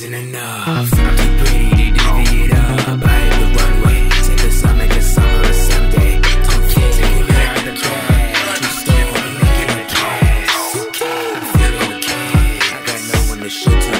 isn't enough. I'm too pretty to divvy it up. I hit the runway, take the sun, make a summer a Sunday. Don't care, you hear the cash. You stole, making a cash. I'm feeling okay, I got no one to shoot to.